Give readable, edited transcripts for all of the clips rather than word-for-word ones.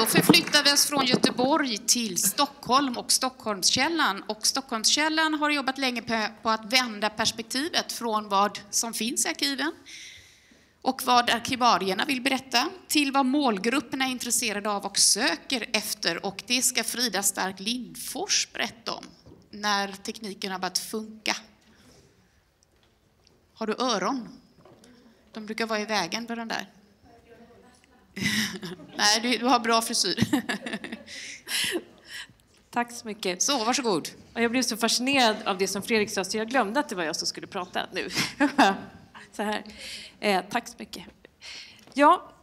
Då förflyttar vi oss från Göteborg till Stockholm och Stockholmskällan. Och Stockholmskällan har jobbat länge på att vända perspektivet från vad som finns i arkiven och vad arkivarierna vill berätta till vad målgrupperna är intresserade av och söker efter. Och det ska Frida Stark Lindfors berätta om när tekniken har börjat funka. Har du öron? De brukar vara i vägen på den där. Nej, du har bra frisyr. Tack så mycket. Så, varsågod. Och jag blev så fascinerad av det som Fredrik sa så jag glömde att det var jag som skulle prata nu. Så här. Tack så mycket. Ja,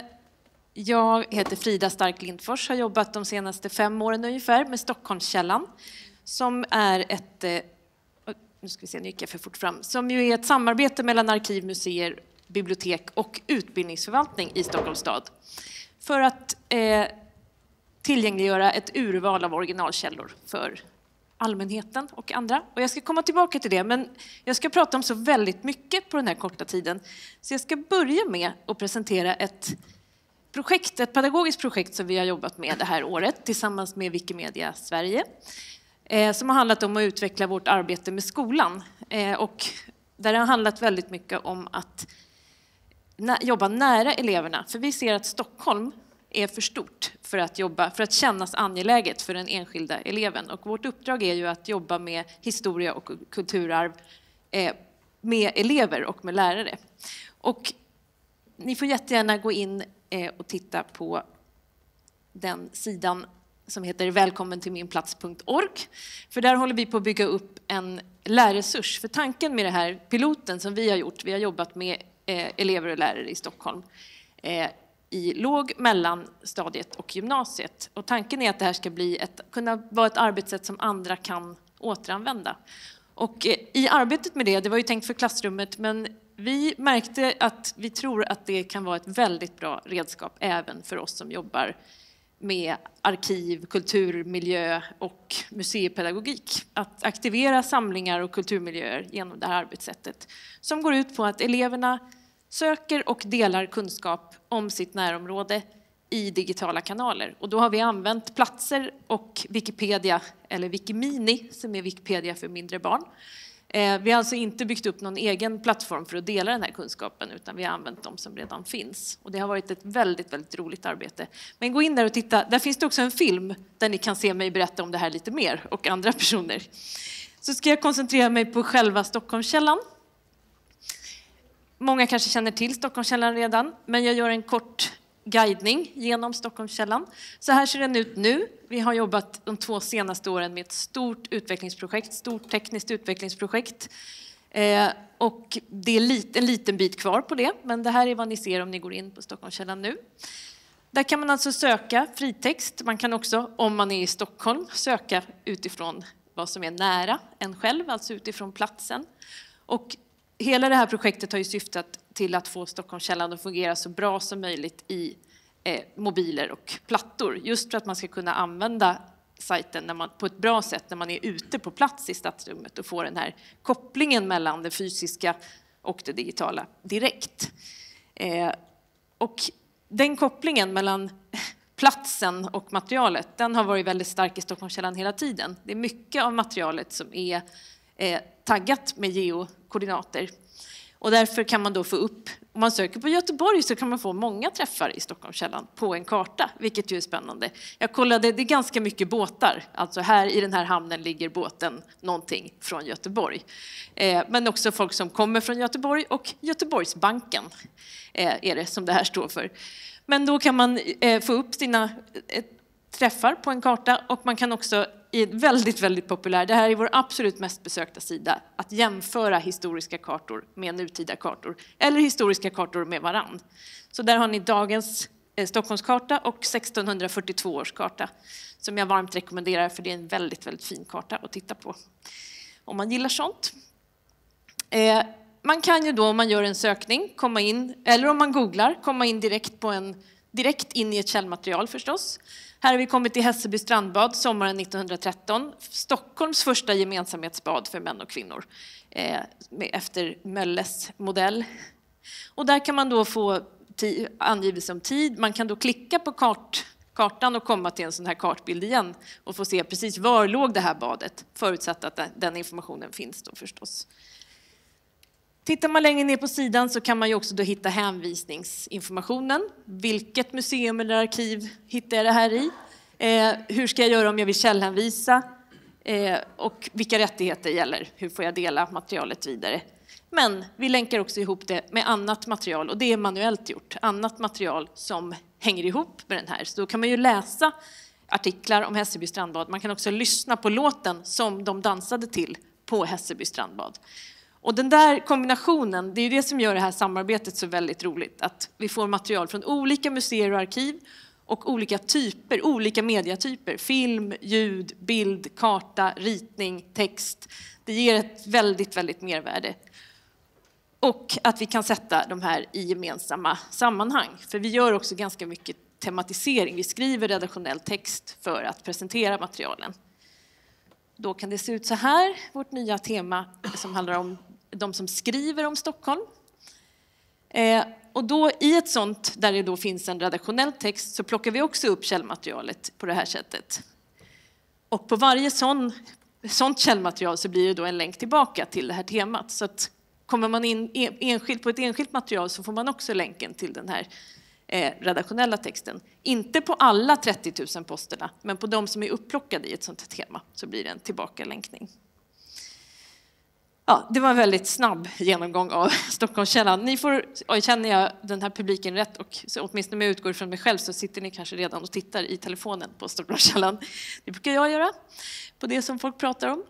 jag heter Frida Stark Lindfors, har jobbat de senaste 5 åren ungefär med Stockholmskällan som är ett nu ska vi se, nu gick jag för fort fram, som ju är ett samarbete mellan arkiv, museer, bibliotek och utbildningsförvaltning i Stockholms stad för att tillgängliggöra ett urval av originalkällor för allmänheten och andra. Och jag ska komma tillbaka till det, men jag ska prata om så väldigt mycket på den här korta tiden. Så jag ska börja med att presentera ett pedagogiskt projekt som vi har jobbat med det här året tillsammans med Wikimedia Sverige. Som har handlat om att utveckla vårt arbete med skolan. Och där det har handlat väldigt mycket om att jobba nära eleverna. För vi ser att Stockholm är för stort för att kännas angeläget för den enskilda eleven. Och vårt uppdrag är ju att jobba med historia och kulturarv med elever och med lärare. Och ni får jättegärna gå in och titta på den sidan som heter välkommen till minplats.org. För där håller vi på att bygga upp en lärresurs. För tanken med det här piloten som vi har gjort, vi har jobbat med elever och lärare i Stockholm i låg-, mellanstadiet och gymnasiet. Och tanken är att det här ska kunna vara ett arbetssätt som andra kan återanvända. Och i arbetet med det var ju tänkt för klassrummet, men vi märkte att vi tror att det kan vara ett väldigt bra redskap även för oss som jobbar med arkiv, kulturmiljö och museipedagogik. Att aktivera samlingar och kulturmiljöer genom det här arbetssättet som går ut på att eleverna söker och delar kunskap om sitt närområde i digitala kanaler. Och då har vi använt platser och Wikipedia, eller Wikimini som är Wikipedia för mindre barn. Vi har alltså inte byggt upp någon egen plattform för att dela den här kunskapen utan vi har använt dem som redan finns. Och det har varit ett väldigt, väldigt roligt arbete. Men gå in där och titta, där finns det också en film där ni kan se mig berätta om det här lite mer och andra personer. Så ska jag koncentrera mig på själva Stockholmskällan. Många kanske känner till Stockholmskällan redan, men jag gör en kort guidning genom Stockholmskällan. Så här ser den ut nu. Vi har jobbat de 2 senaste åren med ett stort utvecklingsprojekt, stort tekniskt utvecklingsprojekt. Och det är en liten bit kvar på det, men det här är vad ni ser om ni går in på Stockholmskällan nu. Där kan man alltså söka fritext. Man kan också, om man är i Stockholm, söka utifrån vad som är nära en själv, alltså utifrån platsen. Och hela det här projektet har ju syftat till att få Stockholmskällan att fungera så bra som möjligt i mobiler och plattor. Just för att man ska kunna använda sajten på ett bra sätt när man är ute på plats i stadsrummet och får den här kopplingen mellan det fysiska och det digitala direkt. Och den kopplingen mellan platsen och materialet, den har varit väldigt stark i Stockholmskällan hela tiden. Det är mycket av materialet som är taggat med geokoordinater. Och därför kan man då få upp, om man söker på Göteborg så kan man få många träffar i Stockholmskällan på en karta, vilket ju är spännande. Jag kollade, det är ganska mycket båtar, alltså här i den här hamnen ligger båten någonting från Göteborg. Men också folk som kommer från Göteborg och Göteborgsbanken är det som det här står för. Men då kan man få upp sina träffar på en karta och man kan också väldigt, väldigt populär. Det här är vår absolut mest besökta sida. Att jämföra historiska kartor med nutida kartor. Eller historiska kartor med varann. Så där har ni dagens Stockholmskarta och 1642 års karta. Som jag varmt rekommenderar för det är en väldigt, väldigt fin karta att titta på. Om man gillar sånt. Man kan ju då om man gör en sökning komma in, eller om man googlar, komma in direkt in i ett källmaterial förstås. Här har vi kommit till Hässelby strandbad sommaren 1913. Stockholms första gemensamhetsbad för män och kvinnor. Efter Mölles modell. Och där kan man då få angivelse om tid. Man kan då klicka på kartan och komma till en sån här kartbild igen och få se precis var låg det här badet, förutsatt att den informationen finns då förstås. Tittar man längre ner på sidan så kan man ju också då hitta hänvisningsinformationen. Vilket museum eller arkiv hittar jag det här i? Hur ska jag göra om jag vill källhänvisa? Och vilka rättigheter gäller? Hur får jag dela materialet vidare? Men vi länkar också ihop det med annat material, och det är manuellt gjort. Annat material som hänger ihop med den här. Så då kan man ju läsa artiklar om Hässelby strandbad. Man kan också lyssna på låten som de dansade till på Hässelby strandbad. Och den där kombinationen, det är det som gör det här samarbetet så väldigt roligt. Att vi får material från olika museer och arkiv och olika mediatyper. Film, ljud, bild, karta, ritning, text. Det ger ett väldigt, väldigt mervärde. Och att vi kan sätta de här i gemensamma sammanhang. För vi gör också ganska mycket tematisering. Vi skriver redaktionell text för att presentera materialen. Då kan det se ut så här, vårt nya tema som handlar om de som skriver om Stockholm. Och då i ett sånt där det då finns en redaktionell text så plockar vi också upp källmaterialet på det här sättet. Och på varje sånt källmaterial så blir det då en länk tillbaka till det här temat. Så att kommer man in på ett enskilt material så får man också länken till den här redaktionella texten. Inte på alla 30 000 posterna, men på de som är upplockade i ett sånt här tema så blir det en tillbakalänkning. Ja, det var en väldigt snabb genomgång av Stockholmskällan. Ni får, och känner jag den här publiken rätt, och så åtminstone om jag utgår från mig själv så sitter ni kanske redan och tittar i telefonen på Stockholmskällan. Det brukar jag göra på det som folk pratar om.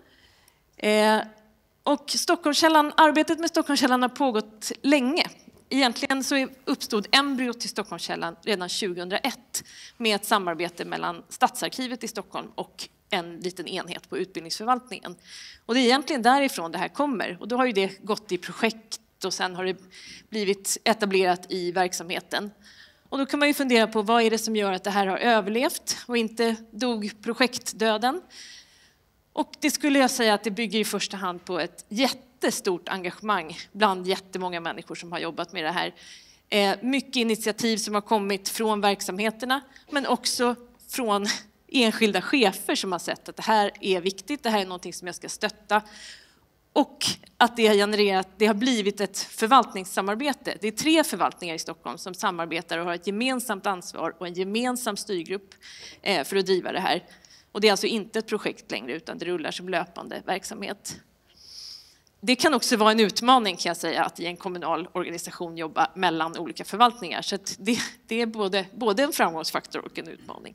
Och Stockholmskällan, arbetet med Stockholmskällan har pågått länge. Egentligen så uppstod embryot till Stockholmskällan redan 2001 med ett samarbete mellan Stadsarkivet i Stockholm och en liten enhet på utbildningsförvaltningen. Och det är egentligen därifrån det här kommer. Och då har ju det gått i projekt och sen har det blivit etablerat i verksamheten. Och då kan man ju fundera på vad är det som gör att det här har överlevt och inte dog projektdöden. Och det skulle jag säga att det bygger i första hand på ett jättestort engagemang bland jättemånga människor som har jobbat med det här. Mycket initiativ som har kommit från verksamheterna, men också från enskilda chefer som har sett att det här är viktigt, det här är någonting som jag ska stötta. Och att det har blivit ett förvaltningssamarbete. Det är 3 förvaltningar i Stockholm som samarbetar och har ett gemensamt ansvar och en gemensam styrgrupp för att driva det här. Och det är alltså inte ett projekt längre utan det rullar som löpande verksamhet. Det kan också vara en utmaning kan jag säga att i en kommunal organisation jobba mellan olika förvaltningar. Så att det är både en framgångsfaktor och en utmaning.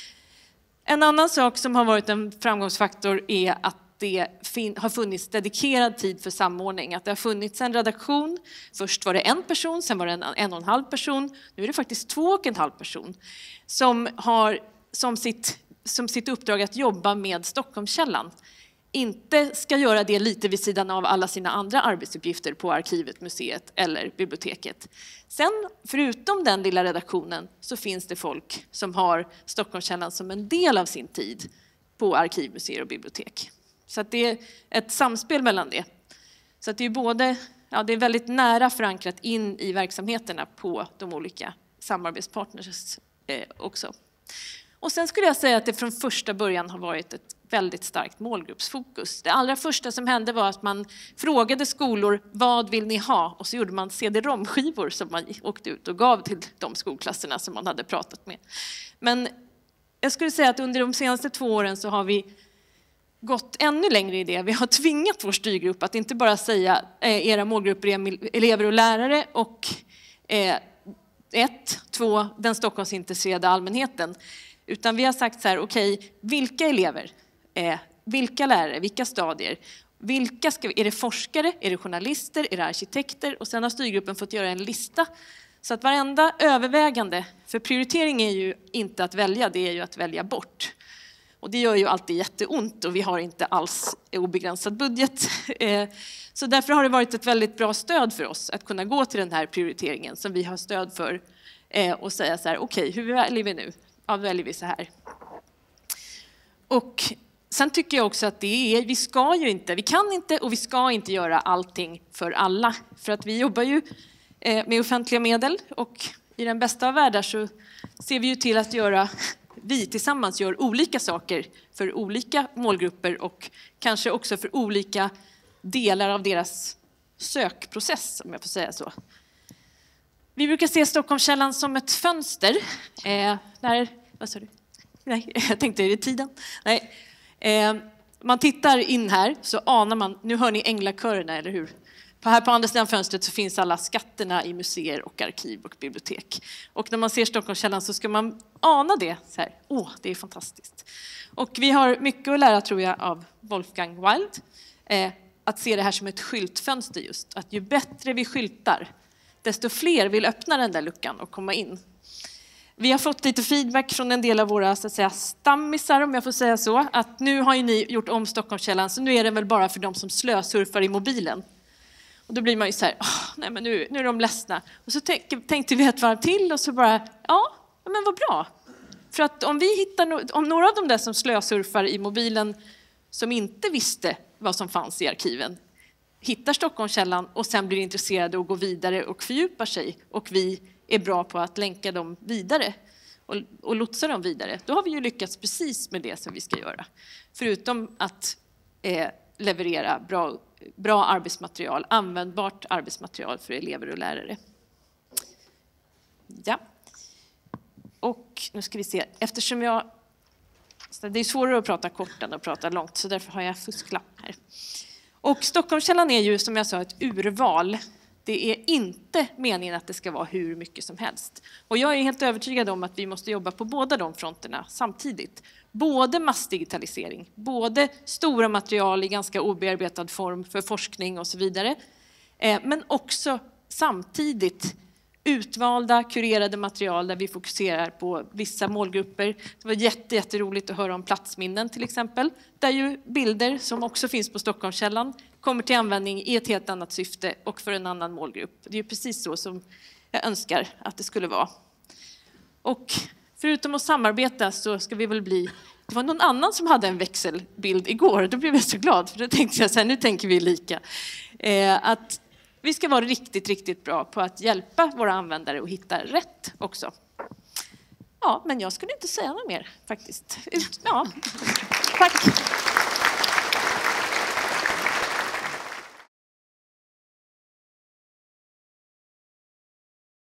En annan sak som har varit en framgångsfaktor är att det har funnits dedikerad tid för samordning. Att det har funnits en redaktion. Först var det en person, sen var det en och en halv person. Nu är det faktiskt 2,5 person som har som sitt uppdrag att jobba med Stockholmskällan. Inte ska göra det lite vid sidan av alla sina andra arbetsuppgifter på arkivet, museet eller biblioteket. Sen, förutom den lilla redaktionen, så finns det folk som har Stockholmskällan som en del av sin tid på arkiv, museer och bibliotek. Så att det är ett samspel mellan det. Så att det är det är väldigt nära förankrat in i verksamheterna på de olika samarbetspartners också. Och sen skulle jag säga att det från första början har varit ett väldigt starkt målgruppsfokus. Det allra första som hände var att man frågade skolor vad vill ni ha? Och så gjorde man CD-ROM-skivor som man åkte ut och gav till de skolklasserna som man hade pratat med. Men jag skulle säga att under de senaste 2 åren så har vi gått ännu längre i det. Vi har tvingat vår styrgrupp att inte bara säga era målgrupper är elever och lärare och 2, den Stockholmsintresserade allmänheten. Utan vi har sagt så här, okej, vilka elever, vilka lärare, vilka stadier, är det forskare, är det journalister, är det arkitekter? Och sen har styrgruppen fått göra en lista. Så att varenda övervägande, för prioritering är ju inte att välja, det är ju att välja bort. Och det gör ju alltid jätteont och vi har inte alls obegränsad budget. Så därför har det varit ett väldigt bra stöd för oss att kunna gå till den här prioriteringen som vi har stöd för och säga så här, okej, hur väljer vi nu? Ja, väljer vi så här. Och sen tycker jag också att vi kan inte och vi ska inte göra allting för alla. För att vi jobbar ju med offentliga medel och i den bästa av världar så ser vi ju till att vi tillsammans gör olika saker för olika målgrupper och kanske också för olika delar av deras sökprocess, om jag får säga så. Vi brukar se Stockholmskällan som ett fönster. Vad sa du? Nej, jag tänkte, är det tiden? Nej. Man tittar in här så anar man, nu hör ni änglakörerna, eller hur? Här på andra sidan fönstret så finns alla skatterna i museer och arkiv och bibliotek. Och när man ser Stockholmskällan så ska man ana det så här. Det är fantastiskt. Och vi har mycket att lära, tror jag, av Wolfgang Wild. Att se det här som ett skyltfönster just. Att ju bättre vi skyltar, desto fler vill öppna den där luckan och komma in. Vi har fått lite feedback från en del av våra, så att säga, stammisar, om jag får säga så. Att nu har ju ni gjort om Stockholmskällan, så nu är det väl bara för de som slösurfar i mobilen. Och då blir man ju så här, nej men nu är de ledsna. Och så tänkte vi ett varv till och så bara, men vad bra. För att om vi hittar om några av de där som slösurfar i mobilen som inte visste vad som fanns i arkiven hittar Stockholmskällan och sen blir intresserade och går vidare och fördjupar sig och vi är bra på att länka dem vidare och lotsa dem vidare, då har vi ju lyckats precis med det som vi ska göra. Förutom att leverera bra arbetsmaterial, användbart arbetsmaterial för elever och lärare. Ja. Och nu ska vi se, eftersom det är svårare att prata kort än att prata långt, så därför har jag fusklapp här. Och Stockholmskällan är ju, som jag sa, ett urval. Det är inte meningen att det ska vara hur mycket som helst. Och jag är helt övertygad om att vi måste jobba på båda de fronterna samtidigt. Både massdigitalisering, både stora material i ganska obearbetad form för forskning och så vidare. Men också samtidigt utvalda, kurerade material där vi fokuserar på vissa målgrupper. Det var jätteroligt att höra om platsminnen till exempel. Där ju bilder som också finns på Stockholmskällan kommer till användning i ett helt annat syfte och för en annan målgrupp. Det är ju precis så som jag önskar att det skulle vara. Och förutom att samarbeta så ska vi väl bli... Det var någon annan som hade en växelbild igår. Då blev jag så glad, för då tänkte jag så här, nu tänker vi lika. Att vi ska vara riktigt, riktigt bra på att hjälpa våra användare att hitta rätt också. Ja, men jag skulle inte säga något mer faktiskt. Ja, tack.